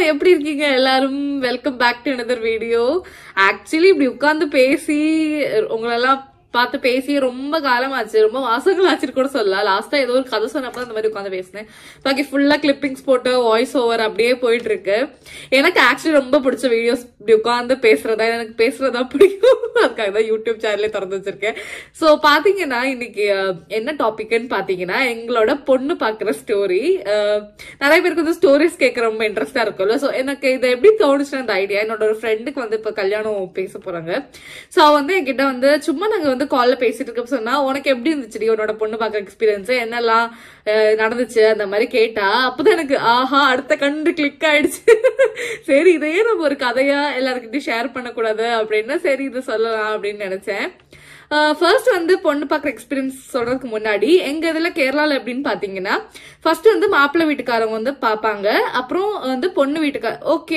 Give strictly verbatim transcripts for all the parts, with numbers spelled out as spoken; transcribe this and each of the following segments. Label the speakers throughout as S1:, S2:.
S1: எப்படி இருக்கீங்க எல்லாரும்? Welcome back to another video. Actually இப்படி உட்கார்ந்து பேசி உங்களெல்லாம் பார்த்து பேசி ரொம்ப காலம் ஆச்சு, ரொம்ப மாசங்கள் ஆச்சுன்னு கூட சொல்லலாம். லாஸ்டா ஏதோ ஒரு கதை சொன்னப்ப அந்த மாதிரி உட்காந்து பேசினேன். பாக்கி ஃபுல்லா கிளிப்பிங்ஸ் போட்டு வாய்ஸ் ஓவர் அப்படியே போயிட்டு இருக்கு. எனக்கு ஆக்சுவலி ரொம்ப பிடிச்ச வீடியோஸ் இப்படி உட்காந்து பேசுறதா, எனக்கு பேசுறதா பிடிக்கும். அதுக்காக தான் யூடியூப் சேனலே திறந்து வச்சிருக்கேன். சோ பாத்தீங்கன்னா இன்னைக்கு என்ன டாபிக்னு பாத்தீங்கன்னா எங்களோட பொண்ணு பாக்குற ஸ்டோரி. நிறைய பேருக்கு வந்து ஸ்டோரிஸ் கேட்க ரொம்ப இன்ட்ரெஸ்டா இருக்கும்ல. சோ எனக்கு இதை எப்படி தோணுச்சுன்னா இந்த ஐடியா, என்னோட ஒரு ஃப்ரெண்டுக்கு வந்து இப்ப கல்யாணம் பேச போறாங்க. சோ வந்து என்கிட்ட வந்து சும்மா நாங்க வந்து கால்ல பேசிட்டு இருக்க சொன்னா, உனக்கு எப்படி இருந்துச்சு உன்னோட பொண்ணு பாக்குற எக்ஸ்பீரியன்ஸ், என்னெல்லாம் நடந்துச்சு அந்த மாதிரி கேட்டா, அப்பதான் எனக்கு ஆஹா அடுத்த கண்டு கிளிக் ஆயிடுச்சு. சரி இதையே நம்ம ஒரு கதையா எல்லாருக்கிட்டையும் ஷேர் பண்ணக்கூடாது அப்படின்னு சரி இதை சொல்லலாம் அப்படின்னு நினைச்சேன். ஃபர்ஸ்ட் வந்து பொண்ணு பாக்குற எக்ஸ்பீரியன்ஸ் சொல்றதுக்கு முன்னாடி எங்க இதுல கேரளால எப்படின்னு பாத்தீங்கன்னா, ஃபர்ஸ்ட் வந்து மாப்பிள்ளை வீட்டுக்காரங்க வந்து பாப்பாங்க. அப்புறம் வந்து பொண்ணு வீட்டுக்கார ஓகே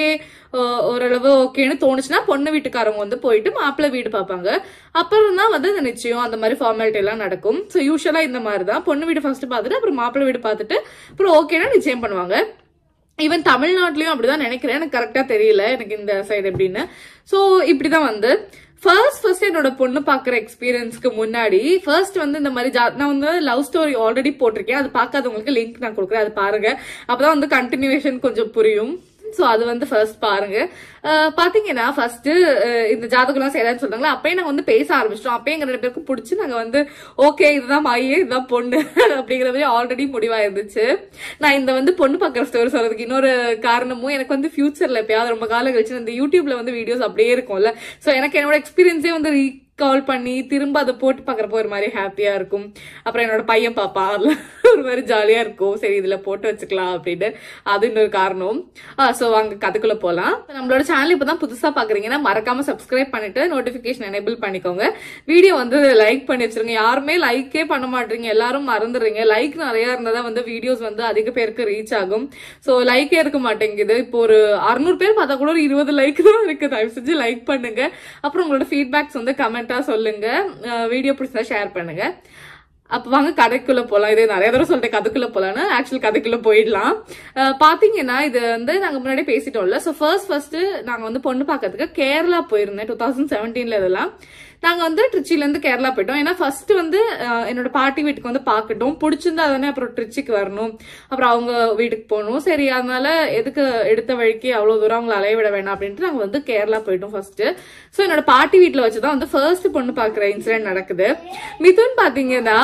S1: ஓரளவு ஓகேன்னு தோணுச்சுன்னா பொண்ணு வீட்டுக்காரங்க வந்து போயிட்டு மாப்பிள்ளை வீடு பாப்பாங்க. அப்புறம் தான் வந்து நிச்சயம் அந்த மாதிரி ஃபார்மாலிட்டி எல்லாம் நடக்கும். ஸோ யூஸ்வலா இந்த மாதிரி தான் பொண்ணு வீடு ஃபர்ஸ்ட் பார்த்துட்டு அப்புறம் மாப்பிள்ளை வீடு பார்த்துட்டு அப்புறம் ஓகேனா நிச்சயம் பண்ணுவாங்க. ஈவன் தமிழ்நாட்டிலயும் அப்படிதான் நினைக்கிறேன், எனக்கு கரெக்டா தெரியல எனக்கு இந்த சைடு எப்படின்னு. சோ இப்படிதான் வந்து ஃபர்ஸ்ட் ஃபர்ஸ்ட் என்னோட பொண்ணு பாக்குற எக்ஸ்பீரியன்ஸ்க்கு முன்னாடி ஃபர்ஸ்ட் வந்து இந்த மாதிரி நான் வந்து லவ் ஸ்டோரி ஆல்ரெடி போட்டிருக்கேன். அது பார்க்காதவங்களுக்கு லிங்க் நான் கொடுக்குறேன், அது பாருங்க. அப்பதான் வந்து கண்டினியூவேஷன் கொஞ்சம் புரியும். சோ அது வந்து ஃபர்ஸ்ட் பாருங்க. பாத்தீங்கன்னா ஃபர்ஸ்ட் இந்த ஜாதகம் எல்லாம் செய்யலாம்னு சொல்றாங்களா, அப்பயே நாங்க வந்து பேச ஆரம்பிச்சிட்டோம். அப்பயே எங்க ரெண்டு பேருக்கும் பிடிச்சி நாங்க வந்து ஓகே இதுதான் மாயே இதுதான் பொண்ணு அப்படிங்கிற மாதிரி ஆல்ரெடி முடிவா இருந்துச்சு. நான் இந்த வந்து பொண்ணு பாக்குற ஸ்டோரி சொல்றதுக்கு இன்னொரு காரணமும், எனக்கு வந்து ஃபியூச்சர்ல எப்பயாவது ரொம்ப காலம் கழிச்சு இந்த யூடியூப்ல வந்து வீடியோஸ் அப்படியே இருக்கும்ல. சோ எனக்கு என்னோட எக்ஸ்பீரியன்ஸே வந்து கால் பண்ணி திரும்ப அதை போட்டு பாக்குறப்போ ஒரு மாதிரி ஹாப்பியா இருக்கும். அப்புறம் என்னோட பையன் பாப்பா ஒரு மாதிரி ஜாலியா இருக்கும். சரி இதுல போட்டு வச்சுக்கலாம் அப்படின்னு, அது இன்னொரு காரணம். சோ வாங்க கதைக்குள்ள போலாம். நம்மளோட சேனல் இப்பதான் புதுசா பாக்குறீங்கன்னா மறக்காம சப்ஸ்கிரைப் பண்ணிட்டு நோட்டிபிகேஷன் எனேபிள் பண்ணிக்கோங்க. வீடியோ வந்து லைக் பண்ணி வச்சிருங்க. யாருமே லைக்கே பண்ண மாட்டீங்க, எல்லாரும் மறந்துடுறீங்க. லைக் நிறைய இருந்ததான் வந்து வீடியோஸ் வந்து அதிக பேருக்கு ரீச் ஆகும். சோ லைக்கே இருக்க மாட்டேங்குது. இப்போ ஒரு அறுநூறு பேர் பார்த்தா கூட ஒரு இருபது லைக் தான் இருக்கு. தயவு செஞ்சு லைக் பண்ணுங்க. அப்புறம் உங்களோட ஃபீட்பேக்ஸ் வந்து கமெண்ட் சொல்லுங்க. வீடியோ பிடிச்சா ஷேர் பண்ணுங்க. அப்ப வாங்க கதைக்குள்ள போலாம். இதே நிறைய தடவை சொல்லிட்டு கதைக்குள்ள போலான்னு ஆக்சுவல் கதைக்குள்ள போயிடலாம். பாத்தீங்கன்னா இது வந்து நாங்க முன்னாடி பேசிட்டோம்ல. சோ ஃபர்ஸ்ட் ஃபர்ஸ்ட் நாங்க வந்து பொண்ணு பாக்கிறதுக்கு கேரளா போயிருந்தேன். டூ தௌசண்ட் செவன்டீன்ல இதெல்லாம் நாங்க வந்து திருச்சியில இருந்து கேரளா போயிட்டோம். ஏன்னா ஃபர்ஸ்ட் வந்து என்னோட பாட்டி வீட்டுக்கு வந்து பாக்கட்டும், பிடிச்சிருந்தா தானே அப்புறம் திருச்சிக்கு வரணும், அப்புறம் அவங்க வீட்டுக்கு போகணும். சரி அதனால எதுக்கு எடுத்த வழிக்கு அவ்வளவு தூரம் அவங்களை அலைய விட வேணாம் அப்படின்ட்டு நாங்க வந்து கேரளா போயிட்டோம் ஃபர்ஸ்ட். சோ என்னோட பாட்டி வீட்டுல வச்சுதான் வந்து ஃபர்ஸ்ட் பொண்ணு பாக்குற இன்சிடென்ட் நடக்குது. மிதுன் பாத்தீங்கன்னா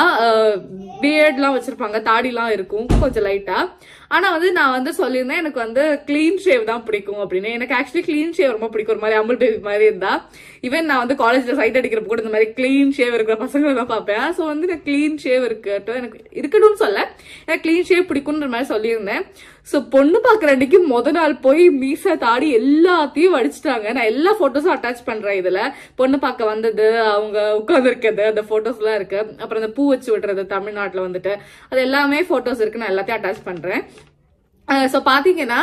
S1: பியர்ட் எல்லாம் வச்சிருப்பாங்க, தாடி எல்லாம் இருக்கும் கொஞ்சம் லைட்டா. ஆனா வந்து நான் வந்து சொல்லியிருந்தேன் எனக்கு வந்து கிளீன் ஷேவ் தான் பிடிக்கும் அப்படின்னு. எனக்கு ஆக்சுவலி கிளீன் ஷேவ் ரொம்ப பிடிக்கும், ஒரு மாதிரி அம்பல் பேபி மாதிரி இருந்தா. ஈவன் நான் வந்து காலேஜ்ல சைட் அடிக்கிறப்ப கூட இந்த மாதிரி கிளீன் ஷேவ் இருக்கிற பசங்களை தான் பார்ப்பேன். சோ வந்து எனக்கு கிளீன் ஷேவ் இருக்கட்டும், எனக்கு இருக்கணும்னு சொல்ல, எனக்கு கிளீன் ஷேவ் பிடிக்கும்ன்ற மாதிரி சொல்லியிருந்தேன். சோ பொண்ணு பாக்குற அன்னைக்கு முத நாள் போய் மீச தாடி எல்லாத்தையும் வடிச்சிட்டாங்க. நான் எல்லா போட்டோஸும் அட்டாச் பண்றேன் இதுல. பொண்ணு பார்க்க வந்தது, அவங்க உட்கார்ந்து இருக்கிறது, அந்த போட்டோஸ் எல்லாம் இருக்கு. அப்புறம் அந்த பூ வச்சு விடுறது தமிழ்நாட்டுல வந்துட்டு அது எல்லாமே போட்டோஸ் இருக்கு. நான் எல்லாத்தையும் அட்டாச் பண்றேன். சோ பாத்தீங்கன்னா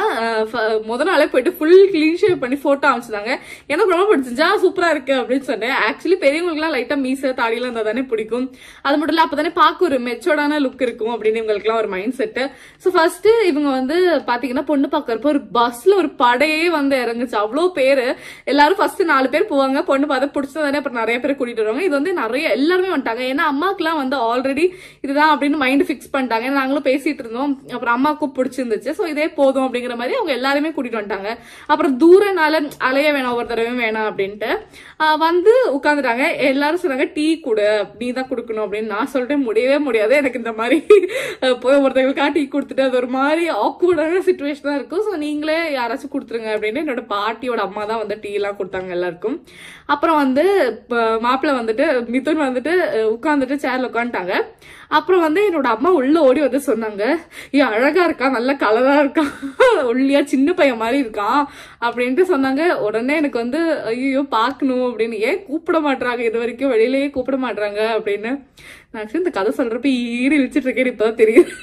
S1: முத நாளே போயிட்டு ஃபுல் கிளீன் ஷேவ் பண்ணி போட்டோ அமைச்சிருந்தாங்க. எனக்கு ரொம்ப பிடிச்சிருந்தா சூப்பரா இருக்கு அப்படின்னு சொன்னேன். ஆக்சுவலி பெரியவங்களுக்கு எல்லாம் லைட்டா மீச தாடியெல்லாம் இருந்தா தானே பிடிக்கும். அது மட்டும் இல்ல அப்பதானே பார்க்க ஒரு மெச்சோர்டான லுக் இருக்கும் அப்படின்னு இவங்களுக்கு எல்லாம் ஒரு மைண்ட் செட். சோ ஃபர்ஸ்ட் இவங்க வந்து பாத்தீங்கன்னா பொண்ணு பாக்குறப்ப ஒரு பஸ்ல ஒரு படையே வந்து இறங்குச்சு. அவ்வளவு பேரு, எல்லாரும் ஃபர்ஸ்ட் நாலு பேர் போவாங்க, பொண்ணு பார்த்து பிடிச்சதானே அப்புறம் நிறைய பேர் கூட்டிட்டு வருவாங்க. இது வந்து நிறைய எல்லாருமே வந்துட்டாங்க. ஏன்னா அம்மாக்கு எல்லாம் வந்து ஆல்ரெடி இதுதான் அப்படின்னு மைண்ட் பிக்ஸ் பண்ணிட்டாங்க. நாங்களும் பேசிட்டு இருந்தோம், அப்புறம் அம்மாவுக்கும் பிடிச்சிருந்துச்சு. சோ இதே போதும் அப்படிங்கிற மாதிரி அவங்க எல்லாருமே கூட்டிட்டு வந்துட்டாங்க. அப்புறம் தூரனால அலைய வேணாம், ஒரு தடவையும் வேணாம் அப்படின்ட்டு வந்து உட்காந்துட்டாங்க. எல்லாரும் சொன்னாங்க டீ கொடு, நீ தான் கொடுக்கணும் அப்படின்னு. நான் சொல்லிட்டு முடியவே முடியாது, எனக்கு இந்த மாதிரி போய் ஒருத்தவங்களுக்கா டீ கொடுத்துட்டு அது ஒரு மாதிரி ஆக்வர்டான சிச்சுவேஷனா இருக்கும். ஸோ நீங்களே யாராச்சும் கொடுத்துருங்க அப்படின்னு என்னோட பாட்டியோட அம்மா தான் வந்து டீ எல்லாம் கொடுத்தாங்க எல்லாருக்கும். அப்புறம் வந்து மாப்பிள்ள வந்துட்டு மிதுன் வந்துட்டு உட்காந்துட்டு சேர்ல உட்காந்துட்டாங்க. அப்புறம் வந்து என்னோட அம்மா உள்ள ஓடி வந்து சொன்னாங்க, ஏ அழகா இருக்கா, நல்ல கலரா இருக்கா, ஒல்லியா சின்ன பையன் மாதிரி இருக்கான் அப்படின்ட்டு சொன்னாங்க. உடனே எனக்கு வந்து ஐயோ பாக்கணும் அப்படின்னு, ஏன் கூப்பிட மாட்டாங்க இது வரைக்கும், வெளியிலேயே கூப்பிட மாட்டாங்க அப்படின்னு. நான் இந்த கதை சொல்றப்ப ஈடு இழிச்சிட்டு இருக்கேன் இப்பதான் தெரியுது.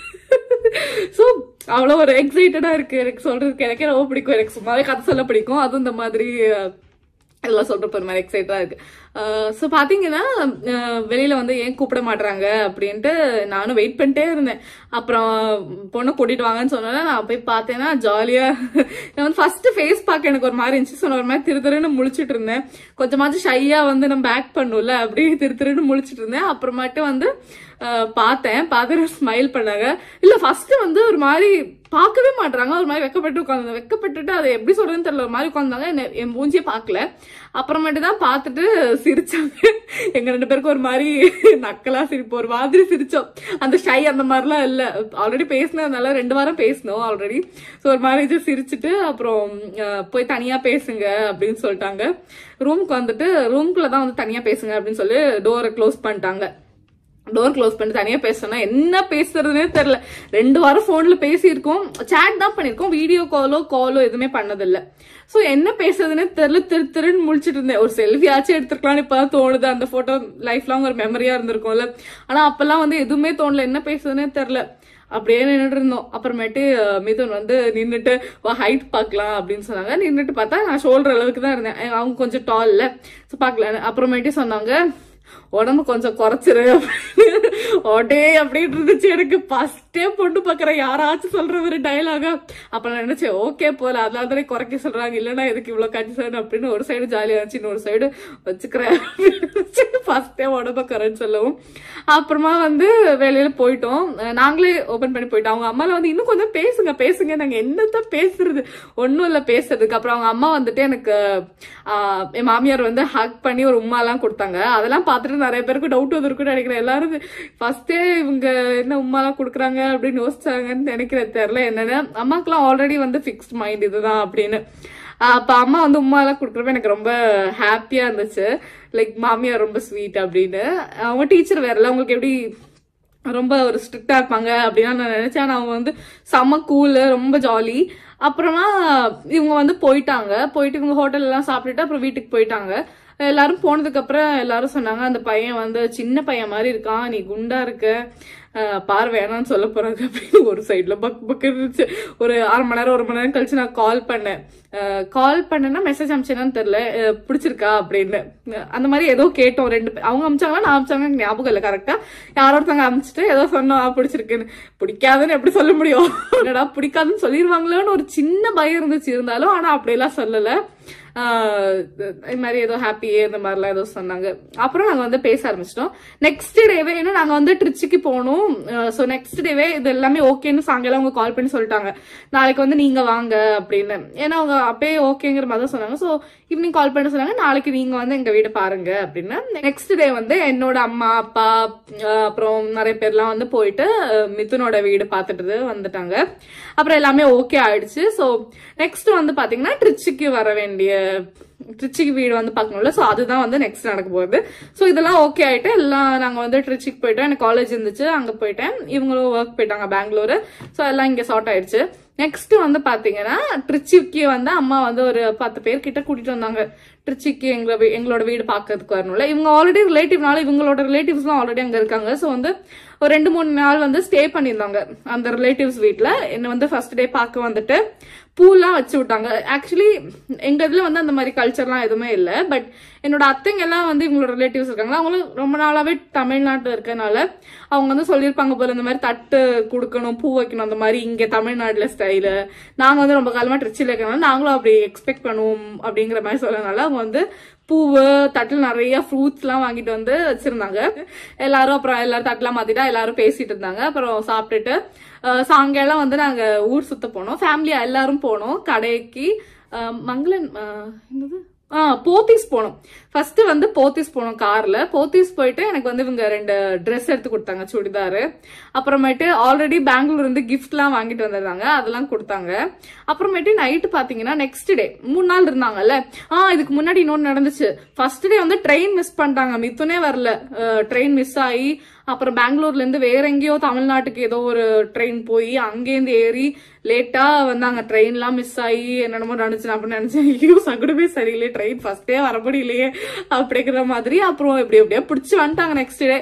S1: சோ அவ்வளவு ஒரு எக்ஸைட்டடா இருக்கு எனக்கு சொல்றதுக்கு. எனக்கே ரொம்ப பிடிக்கும், எனக்கு சும்மாவே கதை சொல்ல பிடிக்கும். அதுவும் இந்த மாதிரி இதெல்லாம் சொல்றப்ப ஒரு மாதிரி எக்ஸைட்டா இருக்கு. சோ பாத்தீங்கன்னா வெளியில வந்து ஏன் கூப்பிட மாட்டாங்க அப்படின்ட்டு நானும் வெயிட் பண்ணிட்டே இருந்தேன். அப்புறம் பொண்ணை கூட்டிட்டு வாங்கன்னு சொன்னா நான் போய் பார்த்தேன்னா ஜாலியா நான் வந்து ஃபர்ஸ்ட் ஃபேஸ் பார்க்க எனக்கு ஒரு மாதிரி இருந்துச்சு. சொன்ன ஒரு மாதிரி திரு திருன்னு முழிச்சிட்டு இருந்தேன். கொஞ்சமாச்சும் ஷையா வந்து நம்ம பேக் பண்ணும்ல அப்படியே திரு திருன்னு முழிச்சிட்டு இருந்தேன். அப்புறமாட்டு வந்து பார்த்தேன் பார்த்து ஸ்மைல் பண்ணாங்க. இல்ல ஃபர்ஸ்ட் வந்து ஒரு மாதிரி பார்க்கவே மாட்டாங்க, ஒரு மாதிரி வெக்கப்பட்டு உட்காந்து வெக்கப்பட்டுட்டு அதை எப்படி சொல்றதுன்னு தெரியல, ஒரு மாதிரி உட்காந்தாங்க. என் மூஞ்சியே பார்க்கல. அப்புறமேட்டு தான் பார்த்துட்டு சிரிச்சாங்க. எங்க ரெண்டு பேருக்கு ஒரு மாதிரி நக்கலா சிரிப்போம், ஒரு மாதிரி சிரிச்சோம். அந்த ஷை அந்த மாதிரிலாம் இல்ல, ஆல்ரெடி பேசினதுனால ரெண்டு வாரம் பேசணும் ஆல்ரெடி. ஸோ ஒரு மாதிரி சிரிச்சுட்டு அப்புறம் போய் தனியா பேசுங்க அப்படின்னு சொல்லிட்டாங்க. ரூமுக்கு வந்துட்டு ரூம்குள்ளதான் வந்து தனியா பேசுங்க அப்படின்னு சொல்லி டோரை க்ளோஸ் பண்ணிட்டாங்க. டோர் க்ளோஸ் பண்ணி தனியா பேசணும்னா என்ன பேசுறதுன்னே தெரியல. ரெண்டு வாரம் போன்ல பேசியிருக்கோம், சேட் தான் பண்ணிருக்கோம், வீடியோ காலோ காலோ எதுவுமே பண்ணதில்லை. சோ என்ன பேசுறதுன்னே தெரியல. திரு திருன்னு முழிச்சிட்டு இருந்தேன். ஒரு செல்ஃபி ஆச்சும் எடுத்துருக்கலாம்னு இப்பதான் தோணுது. அந்த போட்டோ லைஃப் லாங் ஒரு மெமரியா இருந்திருக்கும்ல. ஆனா அப்பெல்லாம் வந்து எதுவுமே தோணல, என்ன பேசுறதுன்னே தெரியல. அப்படியே நின்றுட்டு இருந்தோம். அப்புறமேட்டு மிதுன் வந்து நின்றுட்டு ஹைட் பாக்கலாம் அப்படின்னு சொன்னாங்க. நின்றுட்டு பார்த்தா நான் ஷோல்டர் அளவுக்கு தான் இருந்தேன், அவங்க கொஞ்சம் டால்ல. சோ பாக்கல. அப்புறமேட்டு சொன்னாங்க உடம்பு கொஞ்சம் குறைச்சிரு ஒடே அப்படின்னு இருந்துச்சு. எனக்கு ஃபர்ஸ்டே பொண்ணு பாக்குற யாராச்சும் சொல்ற ஒரு டைலாகா. அப்ப நான் நினைச்சேன் ஓகே போல, அதனால தானே குறைக்க சொல்றாங்க, இல்லன்னா எதுக்கு இவ்வளவு கட்டிசன் அப்படின்னு. ஒரு சைடு ஜாலியா இருந்துச்சு, இன்னொரு சைடு வச்சுக்கிறேன் ஃபர்ஸ்டே உடம்ப குறைன்னு சொல்லவும். அப்புறமா வந்து வெளியில போயிட்டோம், நாங்களே ஓபன் பண்ணி போயிட்டோம். அவங்க அம்மால வந்து இன்னும் கொஞ்சம் பேசுங்க பேசுங்க, நாங்க என்னத்தான் பேசுறது, ஒன்னும் இல்ல பேசுறதுக்கு. அப்புறம் அவங்க அம்மா வந்துட்டு எனக்கு ஆஹ் என் மாமியார் வந்து ஹக் பண்ணி ஒரு உமா எல்லாம் கொடுத்தாங்க. அதெல்லாம் பார்த்துட்டு நிறைய பேருக்கு டவுட் வந்துருக்குன்னு நினைக்கிறேன். எல்லாரும் ஃபர்ஸ்டே இவங்க என்ன உமா எல்லாம் கொடுக்குறாங்க அப்படின்னு யோசிச்சாங்கன்னு நினைக்கிறேன், தெரியல என்னன்னு. அம்மாக்கெல்லாம் ஆல்ரெடி வந்து பிக்ஸ்ட் மைண்ட் இதுதான் அப்படின்னு. அப்ப அம்மா வந்து உமா எல்லாம் கொடுக்குறப்ப எனக்கு ரொம்ப ஹாப்பியா இருந்துச்சு. லைக் மாமியார் ரொம்ப ஸ்வீட் அப்படின்னு. அவங்க டீச்சர் வேறல, அவங்களுக்கு எப்படி ரொம்ப ஒரு ஸ்ட்ரிக்டா இருப்பாங்க அப்படின்னு நான் நினைச்சேன். ஆனா அவங்க வந்து செம்ம கூல், ரொம்ப ஜாலி. அப்புறமா இவங்க வந்து போயிட்டாங்க. போயிட்டு இவங்க ஹோட்டல் எல்லாம் சாப்பிட்டுட்டு அப்புறம் வீட்டுக்கு போயிட்டாங்க. எல்லாரும் போனதுக்கு அப்புறம் எல்லாரும் சொன்னாங்க அந்த பையன் வந்து சின்ன பையன் மாதிரி இருக்கான், நீ குண்டா இருக்க, பார் வேணான்னு சொல்ல போறாங்க அப்படின்னு ஒரு சைட்ல பக் பக் இருந்துச்சு. ஒரு அரை மணி நேரம் ஒரு மணி நேரம் கழிச்சு நான் கால் பண்ணேன். கால் பண்ணேன்னா மெசேஜ் அமிச்சேன்னு தெரியல, பிடிச்சிருக்கா அப்படின்னு அந்த மாதிரி ஏதோ கேட்டோம். ரெண்டு அவங்க அமிச்சாங்களா நான் அமிச்சாங்க ஞாபகம் இல்லை கரெக்டா. யாரோ ஒருத்தவங்க அமிச்சிட்டு ஏதோ சொன்னோம் பிடிச்சிருக்குன்னு. பிடிக்காதுன்னு எப்படி சொல்ல முடியும், என்னடா பிடிக்காதுன்னு சொல்லிடுவாங்களோன்னு ஒரு சின்ன பயம் இருந்துச்சு. இருந்தாலும் ஆனா அப்படியெல்லாம் சொல்லல. இது மாதிரி ஏதோ ஹாப்பியே இந்த மாதிரிலாம் ஏதோ சொன்னாங்க. அப்புறம் நாங்க வந்து பேச ஆரம்பிச்சிட்டோம். நெக்ஸ்ட் டேவே இன்னும் நாங்க வந்து ட்ரிச்சிக்கு போகணும். சோ நெக்ஸ்ட் டேவே இது எல்லாமே ஓகேன்னு சாயங்காலம் அவங்க கால் பண்ணி சொல்லிட்டாங்க, நாளைக்கு வந்து நீங்க வாங்க அப்படின்னு. ஏன்னா அவங்க அப்பயே ஓகேங்கிற மாதிரி தான் சொன்னாங்க. சோ ஈவினிங் கால் பண்ணி சொன்னாங்க நாளைக்கு நீங்க வந்து எங்க வீடு பாருங்க அப்படின்னு. நெக்ஸ்ட் டே வந்து என்னோட அம்மா அப்பா அப்புறம் நிறைய பேர்லாம் வந்து போயிட்டு மிதுனோட வீடு பார்த்துட்டு வந்துட்டாங்க. அப்புறம் எல்லாமே ஓகே ஆயிடுச்சு. சோ நெக்ஸ்ட் வந்து பாத்தீங்கன்னா ட்ரிச்சிக்கு வர வேண்டிய ட்ரிச்சிக்கு வீடு வந்து பாக்கணும்ல. சோ அதுதான் வந்து நெக்ஸ்ட் நடக்க போகுது. சோ இதெல்லாம் ஓகே ஆயிட்டு எல்லாம் நாங்க வந்து ட்ரிச்சிக்கு போயிட்டோம். எனக்கு காலேஜ் இருந்துச்சு, அங்க போயிட்டேன். இவங்களும் ஒர்க் போயிட்டாங்க பெங்களூரு. சோ எல்லாம் இங்க சார்ட் ஆயிடுச்சு. நெக்ஸ்ட் வந்து பாத்தீங்கன்னா ட்ரிச்சிக்கு வந்து அம்மா வந்து ஒரு பத்து பேர் கிட்ட கூட்டிட்டு வந்தாங்க. ட்ரிச்சிக்கு எங்க எங்களோட வீடு பாக்கிறதுக்கு வரணும்ல. இவங்க ஆல்ரெடி ரிலேட்டிவ்னால இவங்களோட ரிலேட்டிவ்ஸ் எல்லாம் ஆல்ரெடி அங்க இருக்காங்க. சோ வந்து ஒரு ரெண்டு மூணு நாள் வந்து ஸ்டே பண்ணிருந்தாங்க அந்த ரிலேட்டிவ்ஸ் வீட்டுல. என்ன வந்து ஃபர்ஸ்ட் டே பார்க்க வந்துட்டு பூலாம் வச்சு விட்டாங்க. ஆக்சுவலி எங்க இதுல வந்து அந்த மாதிரி கல்ச்சர்லாம் எதுவுமே இல்லை. பட் என்னோட அத்தைங்க எல்லாம் வந்து இவங்களோட ரிலேட்டிவ்ஸ் இருக்காங்களா, அவங்களும் ரொம்ப நாளாவே தமிழ்நாட்டுல இருக்கனால அவங்க வந்து சொல்லியிருப்பாங்க போல இந்த மாதிரி தட்டு கொடுக்கணும், பூ வைக்கணும், அந்த மாதிரி இங்க தமிழ்நாட்டுல ஸ்டைலு. நாங்க வந்து ரொம்ப காலமா ட்ரிச்சில இருக்கனால நாங்களும் அப்படி எக்ஸ்பெக்ட் பண்ணுவோம் அப்படிங்கிற மாதிரி சொல்லனால அவங்க வந்து பூவு தட்டுல நிறைய ஃப்ரூட்ஸ் எல்லாம் வாங்கிட்டு வந்து வச்சிருந்தாங்க. எல்லாரும் அப்புறம் எல்லாரும் தட்டுலாம் மாத்திட்டா எல்லாரும் பேசிட்டு இருந்தாங்க. அப்புறம் சாப்பிட்டுட்டு சாயங்காலம் வந்து நாங்க ஊர் சுத்த போனோம். ஃபேமிலியா எல்லாரும் போனோம் கடைக்கு. மங்களன் என்னது ஆஹ் போத்தீஸ் போனோம். ஃபர்ஸ்ட் வந்து போத்தீஸ் போனோம் கார்ல. போத்தீஸ் போயிட்டு எனக்கு வந்து இவங்க ரெண்டு ட்ரெஸ் எடுத்து கொடுத்தாங்க, சுடிதாரு. அப்புறமேட்டு ஆல்ரெடி பெங்களூர் இருந்து கிஃப்ட் எல்லாம் வாங்கிட்டு வந்திருந்தாங்க, அதெல்லாம் கொடுத்தாங்க. அப்புறமேட்டு நைட்டு பாத்தீங்கன்னா நெக்ஸ்ட் டே மூணு நாள் இருந்தாங்கல்ல. ஆஹ் இதுக்கு முன்னாடி இன்னொன்னு நடந்துச்சு. ஃபர்ஸ்ட் டே வந்து ட்ரெயின் மிஸ் பண்ணிட்டாங்க, மித்துனே வரல. ட்ரெயின் மிஸ் ஆகி அப்புறம் பெங்களூர்ல இருந்து வேற எங்கேயோ தமிழ்நாட்டுக்கு ஏதோ ஒரு ட்ரெயின் போய் அங்கேருந்து ஏறி லேட்டா வந்தாங்க. ட்ரெயின் எல்லாம் மிஸ் ஆகி என்னென்னமோ நினைச்சு அப்படின்னு நினைச்சேன். ஐயோ சகுடுமே சரியில்லையே, ட்ரெயின் ஃபர்ஸ்டே வர முடியலையே அப்படிங்கிற மாதிரி. அப்புறம் எப்படி எப்படியா பிடிச்சி வந்துட்டாங்க நெக்ஸ்ட் டே.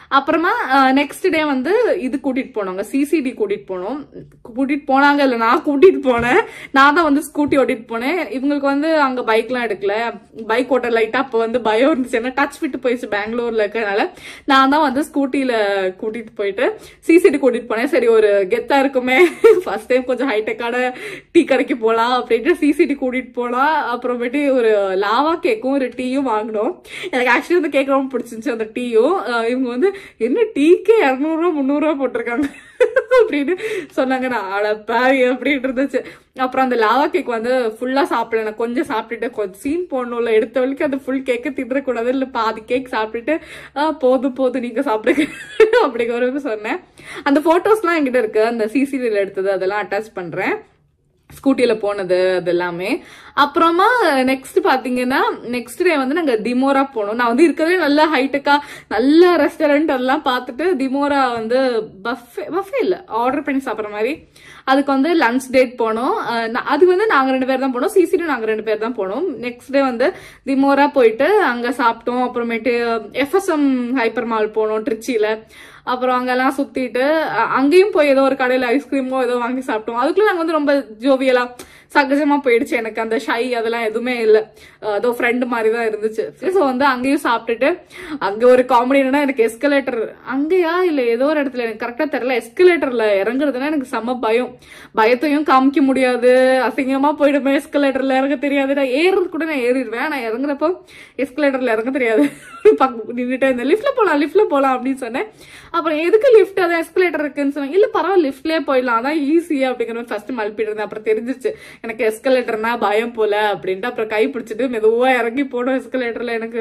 S1: அப்புறமா நெக்ஸ்ட் டே வந்து இது கூட்டிட்டு போனாங்க, சிசிடி கூட்டிட்டு போனோம். கூட்டிட்டு போனாங்க இல்ல, நான் கூட்டிட்டு போனேன். நான் தான் வந்து ஸ்கூட்டி ஓட்டிட்டு போனேன். இவங்களுக்கு வந்து அங்க பைக் எல்லாம் எடுக்கல, பைக் ஓட்ட லைட்டா அப்ப வந்து பயம் இருந்துச்சு, ஏன்னா டச் விட்டு போயிடுச்சு பெங்களூர்ல இருக்கனால. நான் தான் வந்து ஸ்கூட்டில கூட்டிட்டு போயிட்டு சிசிடி கூட்டிட்டு போனேன். சரி ஒரு கெத்தா இருக்குமே, ஃபர்ஸ்ட் டைம் கொஞ்சம் ஹைடெக்கான டீ கடைக்கு போலாம் அப்படின்ட்டு சிசிடி கூட்டிட்டு போலாம். அப்புறமேட்டு ஒரு லாவா கேக்கும் ஒரு டீயும் வாங்கினோம். எனக்கு ஆக்சுவலி வந்து கேக் ரொம்ப பிடிச்சிருந்துச்சு அந்த டீயும். இவங்க வந்து என்ன டீக்கே இருநூறு ரூபா முந்நூறு ரூபா போட்டிருக்காங்க அப்படின்னு சொன்னாங்க. நான் அடப்பாவி அப்படின்னு இருந்துச்சு. அப்புறம் அந்த லாவா கேக் வந்து ஃபுல்லா சாப்பிடல, நான் கொஞ்சம் சாப்பிட்டுட்டு கொஞ்சம் சீன் போடணும்ல, எடுத்த வரைக்கும் அந்த ஃபுல் கேக்கை தின்றக்கூடாது, இல்ல பாதி கேக் சாப்பிட்டுட்டு போதும் போதும் நீங்க சாப்பிடுங்க அப்படிங்கிற சொன்னேன். அந்த போட்டோஸ் எல்லாம் என்கிட்ட இருக்கு, அந்த சிசிடில எடுத்தது அதெல்லாம் அட்டாச் பண்றேன், ஸ்கூட்டில போனது அது எல்லாமே. அப்புறமா நெக்ஸ்ட் பாத்தீங்கன்னா நெக்ஸ்ட் டே வந்து நாங்க திமோரா போனோம். நான் வந்து இருக்கவே நல்ல ஹைடெக்கா நல்ல ரெஸ்டாரண்ட் எல்லாம் பார்த்துட்டு திமோரா வந்து பஃபே பஃபே இல்ல ஆர்டர் பண்ணி சாப்பிட்ற மாதிரி அதுக்கு வந்து லஞ்ச் டேட் போனோம். அது வந்து நாங்க ரெண்டு பேர் தான் போனோம், சிசிடி நாங்க ரெண்டு பேர் தான் போனோம். நெக்ஸ்ட் டே வந்து திமோரா போயிட்டு அங்க சாப்பிட்டோம். அப்புறமேட்டு எஃப்எஸ்எம் ஹைப்பர் மால் போனோம் திருச்சியில. அப்புறம் அங்கெல்லாம் சுத்திட்டு அங்கேயும் போய் ஏதோ ஒரு கடையில ஐஸ்கிரீமோ ஏதோ வாங்கி சாப்பிட்டோம். அதுக்குள்ள நாங்க வந்து ரொம்ப ஜோவியலா சகஜமா போயிடுச்சு, எனக்கு அந்த ஷை அதெல்லாம் எதுவுமே இல்லை, ஏதோ ஃப்ரெண்டு மாதிரி தான் இருந்துச்சு. ஸோ வந்து அங்கேயும் சாப்பிட்டுட்டு அங்க ஒரு காமெடி என்னன்னா, எனக்கு எஸ்கலேட்டர் அங்கேயா இல்ல ஏதோ ஒரு இடத்துல எனக்கு கரெக்டா தெரியல, எஸ்கலேட்டர்ல இறங்குறதுன்னா எனக்கு செம்ம பயம், பயத்தையும் காமிக்க முடியாது, அசிங்கமா போயிடுமே, எஸ்கலேட்டர்ல இறங்க தெரியாது. நான் ஏறுறது கூட நான் ஏறிடுவேன், நான் இறங்குறப்போ எஸ்கலேட்டர்ல இறங்க தெரியாது, நின்றுட்டு இந்த லிப்ட்ல போலாம் லிப்ட்ல போலாம் அப்படின்னு சொன்னேன். அப்புறம் எதுக்கு லிப்ட் அதான் எஸ்கலேட்டர் இருக்குன்னு சொன்னாங்க. இல்ல பரவாயில்ல லிப்ட்லயே போயிடலாம், அதான் ஈஸியா அப்படிங்கிற மாதிரி ஃபர்ஸ்ட் மல்பிட்டு இருந்தேன். அப்புறம் தெரிஞ்சிச்சு எனக்கு எஸ்கலேட்டர்னா பயம் போல அப்படின்ட்டு. அப்புறம் கை பிடிச்சிட்டு மெதுவா இறங்கி போனோம் எஸ்கலேட்டர்ல. எனக்கு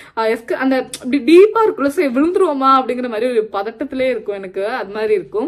S1: அந்த டீப்பா இருக்குல்ல, விழுந்துருவோமா அப்படிங்கிற மாதிரி ஒரு பதட்டத்திலே இருக்கும் எனக்கு, அது மாதிரி இருக்கும்.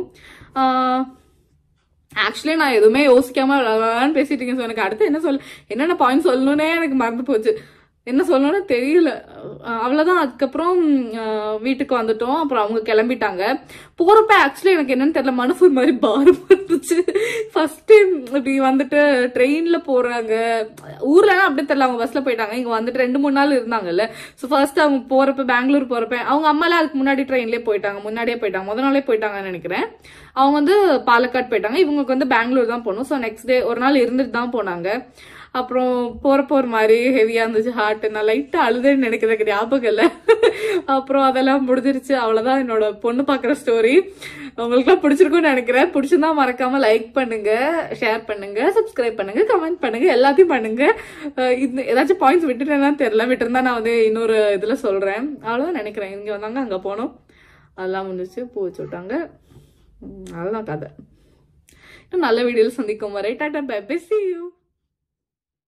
S1: ஆக்சுவலி நான் எதுவுமே யோசிக்காம பேசிட்டு இருக்கேன். எனக்கு அடுத்து என்ன சொல்ல என்னென்ன பாயிண்ட் சொல்லணும்னே எனக்கு மறந்து போச்சு, என்ன சொல்லணும்னு தெரியல. அவ்வளவுதான். அதுக்கப்புறம் வீட்டுக்கு வந்துட்டோம். அப்புறம் அவங்க கிளம்பிட்டாங்க. போறப்ப ஆக்சுவலி எனக்கு என்னன்னு தெரியல, மனசு மாதிரி பாரம் இருந்துச்சு. ஃபர்ஸ்ட் டைம் இப்படி வந்துட்டு ட்ரெயின்ல போறாங்க, ஊர்ல எல்லாம் அப்படி தெரியல, அவங்க பஸ்ல போயிட்டாங்க. இங்க வந்துட்டு ரெண்டு மூணு நாள் இருந்தாங்கல்ல. ஸோ ஃபர்ஸ்ட் அவங்க போறப்ப பெங்களூர் போறப்ப அவங்க அம்மா எல்லாம் அதுக்கு முன்னாடி ட்ரெயின்லயே போயிட்டாங்க, முன்னாடியே போயிட்டாங்க, முதல் நாளே போயிட்டாங்கன்னு நினைக்கிறேன். அவங்க வந்து பாலக்காடு போயிட்டாங்க, இவங்களுக்கு வந்து பெங்களூர் தான் போகணும். ஸோ நெக்ஸ்ட் டே ஒரு நாள் இருந்துட்டு தான் போனாங்க. அப்புறம் போறப்ப ஒரு மாதிரி ஹெவியா இருந்துச்சு ஹார்ட், நான் லைட்டா அழுதுன்னு நினைக்கிறதுக்கு ஞாபகம் இல்லை. அப்புறம் அதெல்லாம் முடிஞ்சிருச்சு. அவ்வளவுதான் என்னோட பொண்ணு பாக்குற ஸ்டோரி. உங்களுக்கு எல்லாம் பிடிச்சிருக்கும்னு நினைக்கிறேன். பிடிச்சிருந்தா மறக்காம லைக் பண்ணுங்க, ஷேர் பண்ணுங்க, சப்ஸ்கிரைப் பண்ணுங்க, கமெண்ட் பண்ணுங்க, எல்லாத்தையும் பண்ணுங்க. இது ஏதாச்சும் பாயிண்ட்ஸ் விட்டுட்டேன்னா தெரியல, விட்டுருந்தா நான் வந்து இன்னொரு இதுல சொல்றேன். அவ்வளவுதான் நினைக்கிறேன். இங்க வந்தாங்க, அங்க போனோம், அதெல்லாம் முடிஞ்சிச்சு, பூ வச்சு விட்டாங்க. அவ்வளவுதான் கதை. இன்னும் நல்ல வீடியோல சந்திக்கும் வரை tata bye bye, see you.